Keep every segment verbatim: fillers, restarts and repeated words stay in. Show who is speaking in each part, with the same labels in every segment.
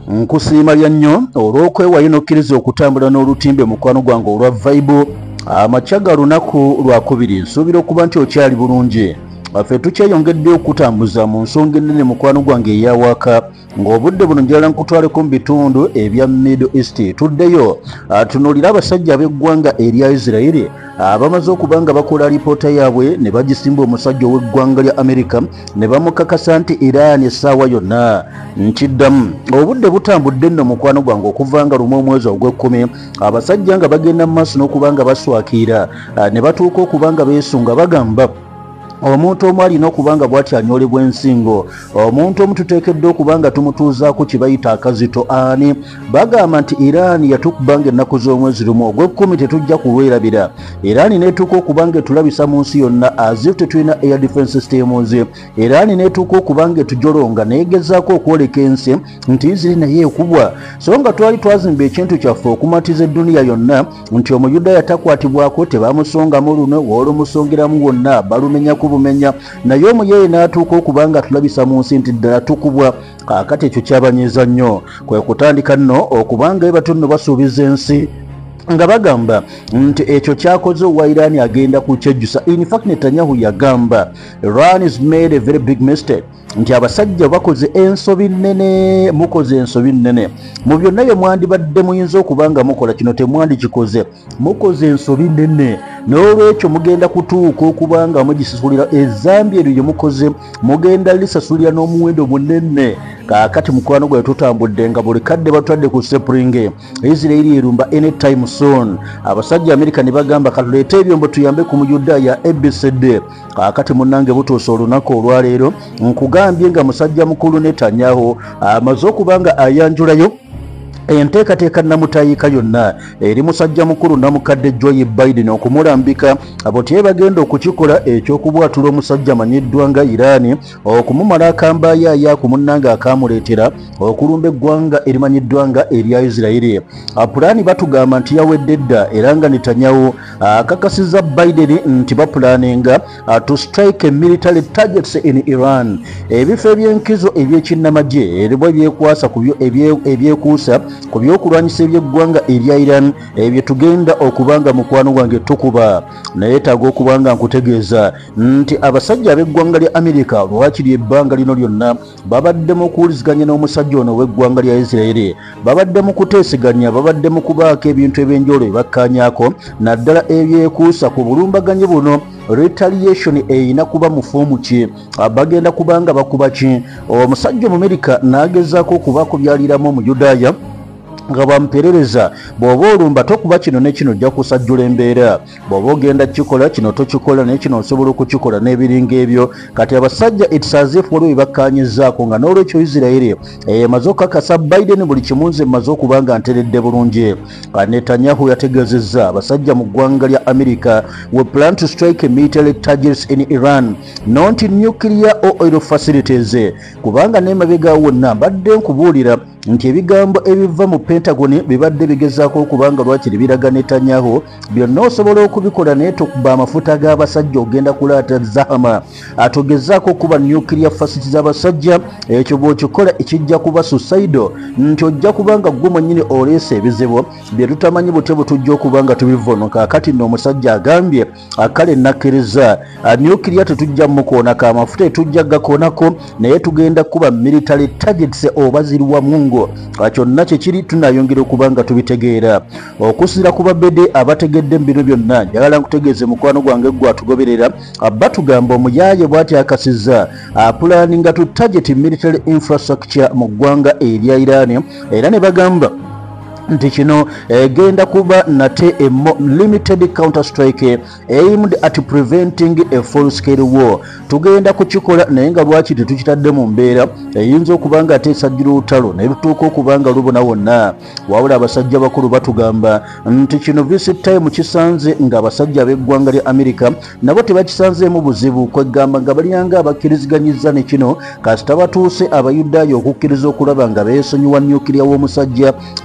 Speaker 1: nkusiima bya nnyo olw'okwewayo n'okkiriza okutambula n'olutimbe mukwano gwange olwa Vibe amakya ga lunaku lwakubiri. Nsuubira okuba nti okyali bulungi. Ffe tukyeyongedde okutambuza mu nsonga ennene mukwano gwange eyawaka ng'obudde buno njala nkutwaleko mu bitundu ebya Middle East. Tuddeyo tunuulira abasajja ab'eggwanga erya Israeli abamaze okuba nga bakola alipoota yaabwe ne bagisimba omusajja ow'eggwanga lya Amerika ne bamukakasa nti Iran essaawa yonna. Nkiddamu obudde butambudde nno mukwano gwange okuva nga lumu omwezi ogw'ekkumi abasajja nga bagenda mu maaso n'okuba nga baswakiira ne batuuka okuba nga beesunga bagamba omuntu omu alina okuba nga bw'ati anyolebwa ensingo, omuntu omu tuteekeddwa okuba nga tumutuuzaako kye bayita akazito ani. Bagamba nti Iran yatukuba nga ennaku z'omwezi lumu ogw'ekkumi tetujja kulwerabira. Iran neetuuka okuba nga etulabisa mu nsi yonna as if tetulina air defense systems. Iran neetuuka okuba nga etujolonga neegezaako okwoleka ensi nti Israel naye ekubwa. So nga twali twazimba ekintu kyaffe okumatiza edduniya yonna nti Omuyudaaya takwatibwako tebamusongamu luno w'olumusongeramu wonna balumenya bumenya naye omuyeeye n'atuuka okuba nga tulabisa mu nsi nti ddala tukubwa. Kaakati ekyo kyabanyiiza nnyo, kwe kutandika nno okuba nga batunno basuubiza ensi nga bagamba nti ekyo kyakoze owa Iran agenda kukyejjusa. In fact Netanyahu yagamba Iran has made a very big mistake, nti abasajja bakoze ensobi nnene, mukoze ensobi nnene mu byonna bye mwandibadde muyinza okuba nga mukola kino temwandikikoze, mukoze ensobi nnene n'olwekyo mugenda kutuuka okuba nga mugisasulira ezambi eryo lye mukoze mugenda lisasulira n'omuwendo munene. Kaakati mukwano gwe tutambudde nga buli kadde batwadde ku Spring Israeli erumba anytime soon. Abasajja Amerika ne bagamba katuleete ebyombo tuyambe ku Muyudaaya Ebifo. Kaakati munnange butuusa olunaku olwaleero nkugambye nga musajja mukulu Netanyahu amaze okuba nga ayanjulayo enteekateeka namutayiika yonna eri musajja mukulu namukadde Joe Biden okumulambika abo tye bagenda okukikola ekyokubwatula omusajja amanyiddwa nga Iran okumumala akambayaaya ku munnanga akamuleetera okulumba eggwanga erimanyiddwa nga erya Israeli. Apulaani batugamba nti yawedde dda era nga Netanyahu akakasiza Biden nti bapulaninga to strike military targets in Iran. Ebifo eby'enkizo ebyekinnamagye eribwa ebyekwasa ku ebyekuusa ku byokulwanyisa eby'eggwanga erya Iran ebyo tugenda okubanga mukwano gwange tukuba. Naye taaga okubanga nkutegeeza nti abasajja ab'eggwanga lya Amerika lwakiri ebbanga lino lyonna babadde mu kuwuliziganya n'omusajja ono w'eggwanga lya Israeli, babadde mu kuteesiganya, babadde mu kubaako ebintu eby'enjawulo ebakkaanyaako naddala ebyekuusa ku bulumbaganye buno. Retaliation eyina kuba mu foomu ki? Bagenda kubanga bakuba ki? Omusajja Omumerika n'agezaako okubaako byaliramu Omuyudaaya nga bamperereza bw'oba olumba tokuba kino ne kino ojja kusajjula embeera, bw'oba ogenda kikola kino tokikola naye kino osobola okukikola n'ebiringa ebyo. Kati abasajja it's as if waliwo bibakkaanyizaako nga n'olwekyo Israeli emaze okukakasa Biden buli kimu nze maze okuba nga nteredde bulungi. Netanyahu yategeezezza abasajja mu ggwanga lya Amerika we plan to strike military targets in Iran not nuclear or oil facilities. Kubanga n'emabega wonna mbadde nkubuulira nti ebigambo ebiva mu Pentagon bibadde bigezaako okubanga lwakiri biraga Netanyahu byonna osobola okubikola naye tokuba amafuta g'abasajja ogenda kulaata zahama atogezaako okuba nuclear facilities z'abasajja. Ekyo bw'okikola ekijja kuba suicide nti ojja kubanga gwe mwennyini oleese ebizibu bye tutamanyi bute butujja okubanga tubivono. Kaakati nno omusajja agambye akale nakkiriza nuclear tetujja mukoonako, amafuta etujja gakoonako naye tugenda kuba military targets oba ziriwa mungu. Kyonna kyekiri tunayongera okubanga tubitegeera okusira ku babede abategedde mu bino byonna. Njagala nkutegeeze mukwano gwange gwe atugoberera batugamba omuyaaye bw'ati akasizza apulaninga to target military infrastructure mu ggwanga erya Iran era ne bagamba nti kino egenda kuba nate a limited counter strike aimed at preventing a full scale war. Tugenda kukikola naye nga lwaki tetukitadde mu mbeera eyinza okubanga ate esajjira olutalo naye lutuuka okubanga lubona wonna. Wabula abasajja bakulu batugamba nti kino visit time kisanze nga abasajja ab'eggwanga lya Amerika nabo tebakisanzeemu buzibu kwegamba nga balyanga abakkiriziganyizza ne kino kasita batuuse Abayudaaya okukkiriza okulaba nga beesonyiwa nyukiriya w'omusajja n'okubanga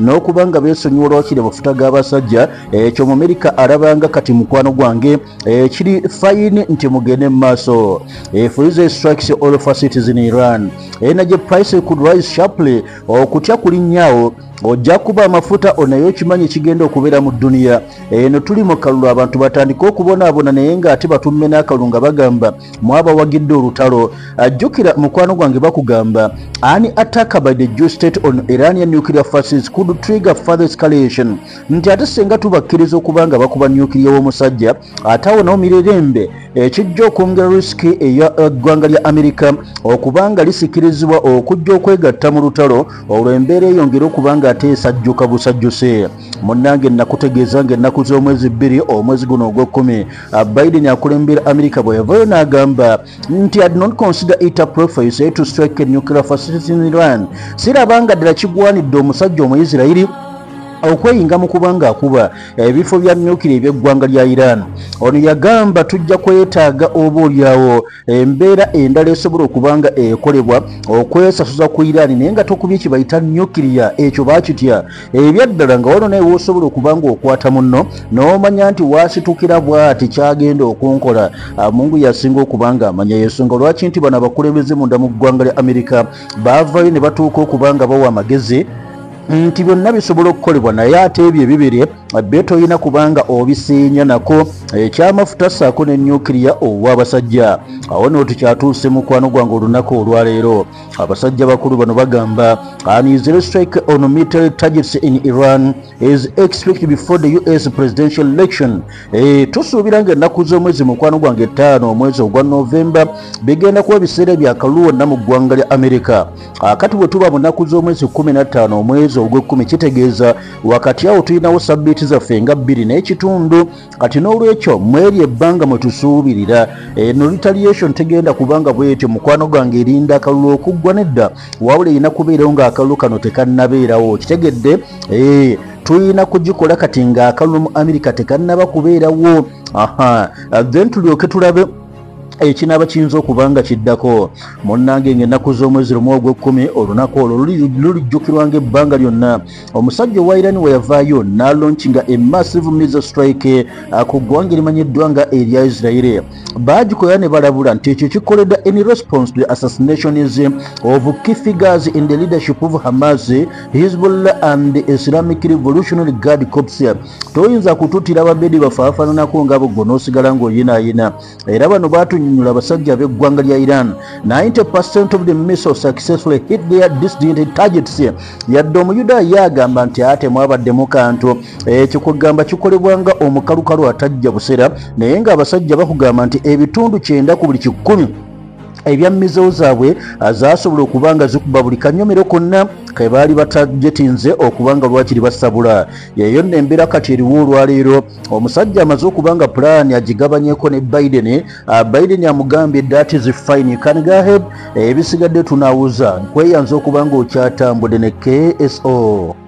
Speaker 1: nga beesonyiwa olwakiri amafuta g'abasajja ekyo mu Amerika alabanga kati mukwano gwange kiri fayini nti mugende mu maaso. If Israel strikes all facilities in Iran, energy prices could rise sharply. Okutya kulinnyawo ojja kuba amafuta onayo okimanyi kigenda okubeera mu dduniya. Eno tuli mu kalulu abantu batandika okubonaabona naye ng'ate batumme n'akalulu nga bagamba mwabawagidde olutalo. Ajjukira mukwano gwange bakugamba ani attack by the Jewish state on Iranian nuclear facilities could trigger further escalation. Nti ate senga tubakkiriza okuba nga bakuba nuclear w'omusajja ate awo nawo mirerembe ekijja okwongera risiki eggwanga lya Amerika okuba nga lisikirizibwa okujja okwegatta mu lutalo olwo embeera eyongera okuba nga ate esajjuka busajjuse. Munnange nakutegeeza ng'ennaku z'omwezi bbiri omwezi guno ogw'ekkumi Biden akulembera Amerika bwe yavayo n'agamba nti I do not consider it appropriate to strike a nuclear facility in Iran. Sirabanga ddala kigwanidde omusajja Omuyisirayiri okweyinga mu kubanga akuba ebifo bya nyukira eby'eggwanga lya Iran. Ono yagamba tujja kwetaaga oboolyawo embeera endala esobola okubanga ekolebwa okwesasuza ku Iran naye nga tokubye kibayita nyukiriya ekyo bakitya ebyaddala nga wano naye wosobola okubanga okwata munno n'omanya nti waasitukira bw'ati kyagenda okunkola. Mungu yasinga okubanga amanya yensonga lwaki nti bano abakulembeze munda mu ggwanga lya Amerika baavayo ne batuuka okubanga bawa amagezi nti byonna bisobola okukolebwa naye ate ebyo ebibiri bye toyina kubanga obisiinya nako ekyamafuta ssaako ne nyukiriya ow'abasajja. Awo nno tukyatuuse mukwano gwange olunaku olwaleero abasajja bakulu bano bagamba an Israeli strike on military targets in Iran is expected before the U S presidential election. E, tusuubira ng'ennaku z'omwezi mukwano gwange ttaano omwezi ogwa Novemba bigenda kuba biseera bya kalulu wonna mu ggwanga lya Amerika. Akati bwe tuba mu nnaku z'omwezi kumi na ttaano omwezi ogw'ekkumi kitegeeza wakati awo tulinawo sabbiiti zaffe nga bbiri n'ekitundu. Kati n'olwekyo mweri ebbanga mwe tusuubirira eno retaliation tegenda kubanga bwetyo mukwano gwange erinda akalulu okuggwa nedda wabula erina kubeerawo ng'akalulu kano tekannabeerawo. Kitegedde ee tulina kugikola kati ng'akalulu mu Amerika tekannaba kubeerawo. Aha then tulyoke tulabe ekinaaba kiyinza okubanga kiddako. Munnange ng'ennaku z'omwezi lumu ogw'ekkumi olunaku olwo lulijjukirwa ng'ebbanga lyonna omusajja owa Iran we yavaayo n'alaunchinga a massive missile strike ku ggwanga erimanyiddwa nga erya Israel. Baagikola ne balabula nti ekyo kikoledda in response to the assassinations of key figures in the leadership of Hamas, Hezbollah and the Islamic Revolutionary Guard Corps. Toyinza kututira ababedi bafaafaananako ng'abo gwe n'osigala ng'oyinaayina. Era bano baatu abasajja b'eggwanga lya Iran ninety percent of the missiles successfully hit their designated targets. Yadde omuyudaaya yagamba nti ate mwabaddemu kantu ekyo kugamba kikolebwanga omukalukalu atajja busera naye ng'abasajja bakugamba nti ebitundu kyenda ku buli kikumi ebya mizo zaabwe zaasobola okubanga zikuba buli kanyomero konna ke baali batajetinze okubanga lwakiri basabula. Yeyo nno embeera kati eriwo olwaleero omusajja amaze okubanga pulaani agigabanyeko ne Biden. Biden amugambye that is fine, you can go ahead, ebisigadde tunaawuza nkweyanza okubanga okyatambudde ne K S O.